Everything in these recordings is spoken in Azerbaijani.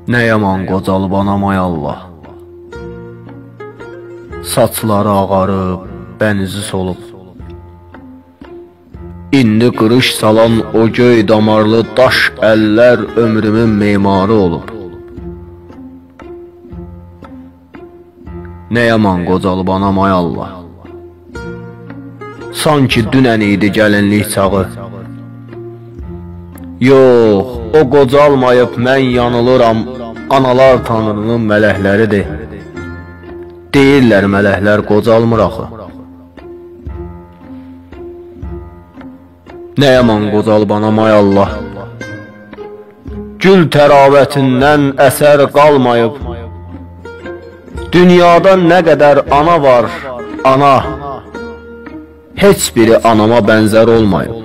Nə yaman qocalıb anam ay Allah. Saçları ağarıb, bənizi solub. İndi qırış salan o göy damarlı daş əllər ömrümün memarı olub. Nə yaman qocalıb anam ay Allah. Sanki dünən idi gəlinlik çağı. Yox, o qocalmayıb mən yanılıram, analar tanrının mələkləridir. Deyirlər mələklər qocalmır axı. Nə yaman qocalıb anam ay Allah. Gül təravətindən əsər qalmayıb. Dünyada nə qədər ana var, ana, heç biri anama bənzər olmayıb.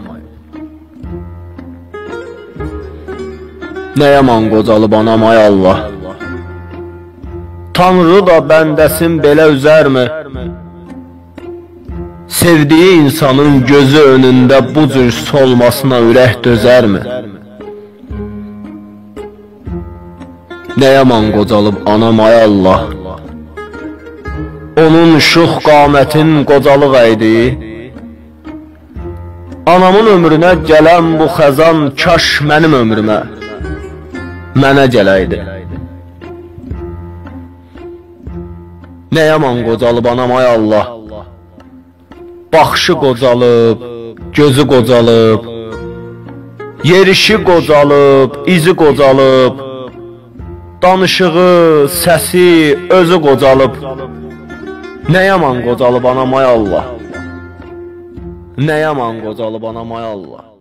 Nə yaman qocalıb anam ay Allah. Tanrı da bəndəsin belə üzərmi? Sevdiyi insanın gözü önündə bu cür solmasına ürək dözərmi? Nə yaman qocalıb anam ay Allah. Onun şux qamətin qocalıq əydi. Anamın ömrünə gələn bu xəzan kaş mənim ömrümə, mənə gələydi. Nə yaman qocalıb anam ay Allah. Baxışı qocalıb, gözü qocalıb, yerişi qocalıb, izi qocalıb, danışığı, səsi, özü qocalıb. Nə yaman qocalıb anam ay Allah. Nə yaman qocalıb anam ay Allah.